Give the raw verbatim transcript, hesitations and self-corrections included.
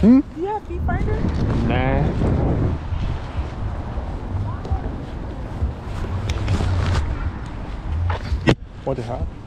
Hmm? Do you have Feet Finder? Nah. What the hell?